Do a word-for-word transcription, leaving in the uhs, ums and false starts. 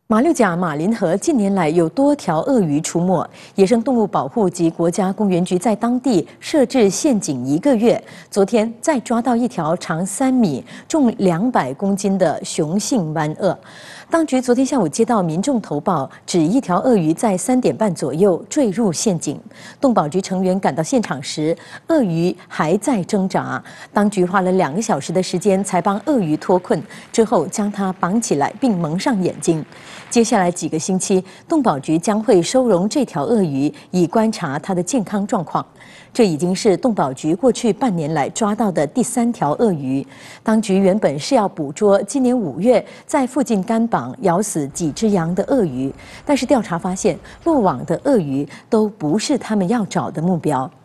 马六甲马林河近年来有多条鳄鱼出没，野生动物保护及国家公园局在当地设置陷阱一个月。昨天再抓到一条长三米、重两百公斤的雄性湾鳄。当局昨天下午接到民众投报，指一条鳄鱼在三点半左右坠入陷阱。动保局成员赶到现场时，鳄鱼还在挣扎。当局花了两个小时的时间才帮鳄鱼脱困，之后将它绑起来并蒙上眼睛。接下来几个星期，动保局将会收容这条鳄鱼，以观察它的健康状况。这已经是动保局过去半年来抓到的第三条鳄鱼。当局原本是要捕捉今年五月在附近干榜咬死几只羊的鳄鱼，但是调查发现，落网的鳄鱼都不是他们要找的目标。